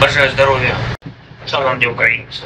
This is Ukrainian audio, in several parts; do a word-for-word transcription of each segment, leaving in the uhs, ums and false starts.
Бажаю здоров'я, шановні українці.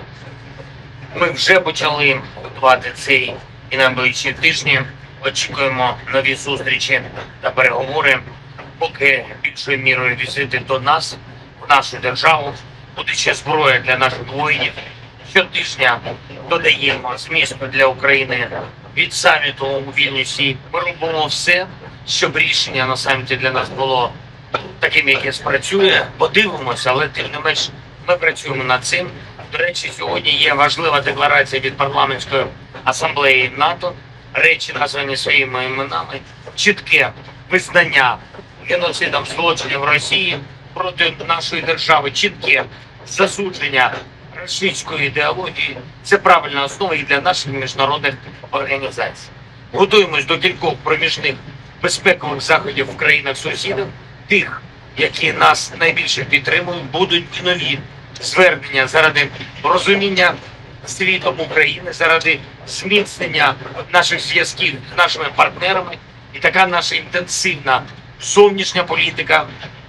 Ми вже почали готувати цей і найближчі тижні. Очікуємо нові зустрічі та переговори, поки більшою мірою візити до нас, в нашу державу, буде ще зброя для наших воїнів. Щотижня додаємо змісту для України від саміту у Вільнюсі. Ми робимо все, щоб рішення на саміті для нас було таким, яке спрацює. Подивимося, але тим не менш ми працюємо над цим. До речі, сьогодні є важлива декларація від парламентської асамблеї НАТО. Речі, названі своїми іменами, чітке визнання геноцидом злочинів Росії проти нашої держави, чітке засудження рашистської ідеології. Це правильна основа і для наших міжнародних організацій. Готуємось до кількох проміжних безпекових заходів в країнах-сусідах, тих, які нас найбільше підтримують, будуть і нові звернення заради розуміння світом України, заради зміцнення наших зв'язків з нашими партнерами. І така наша інтенсивна зовнішня політика,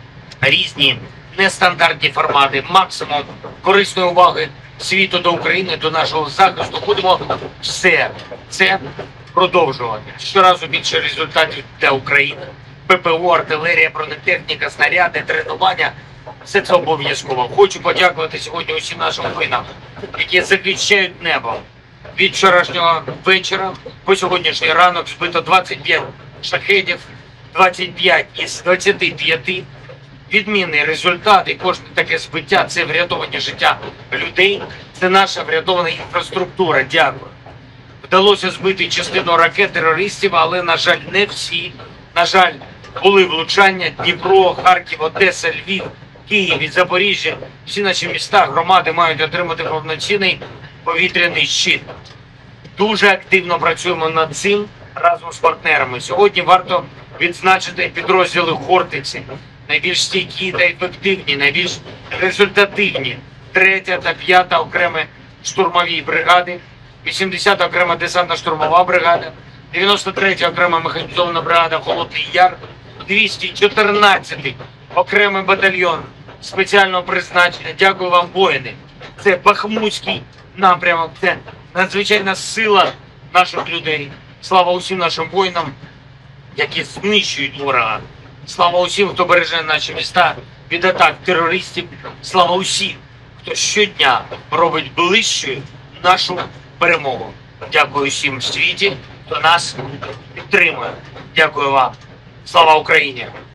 різні нестандартні формати, максимум корисної уваги світу до України, до нашого захисту. Будемо все це продовжувати. Щоразу більше результатів для України. ППО, артилерія, бронетехніка, снаряди, тренування. Все це обов'язково. Хочу подякувати сьогодні усім нашим воїнам, які захищають небо. Від вчорашнього вечора по сьогоднішній ранок збито двадцять п'ять шахедів, двадцять п'ять із двадцяти п'яти. Відмінний результат, і кожне таке збиття – це врятовані життя людей, це наша врятована інфраструктура. Дякую. Вдалося збити частину ракет терористів, але, на жаль, не всі. На жаль, були влучання: Дніпро, Харків, Одеса, Львів, Київ і Запоріжжя. Всі наші міста, громади мають отримати повноцінний повітряний щит. Дуже активно працюємо над цим разом з партнерами. Сьогодні варто відзначити підрозділи Хортиці. Найбільш стійкі та ефективні, найбільш результативні. Третя та п'ята окремі штурмові бригади, вісімдесята окрема десантно-штурмова бригада, дев'яносто третя окрема механізована бригада Холодний Яр, двісті чотирнадцятий окремий батальйон спеціального призначення. Дякую вам, воїни. Це Бахмутський напрямок, це надзвичайна сила наших людей. Слава усім нашим воїнам, які знищують ворога. Слава усім, хто береже наші міста від атак терористів. Слава усім, хто щодня робить ближчою нашу перемогу. Дякую усім в світі, хто нас підтримує. Дякую вам. Слава Україні!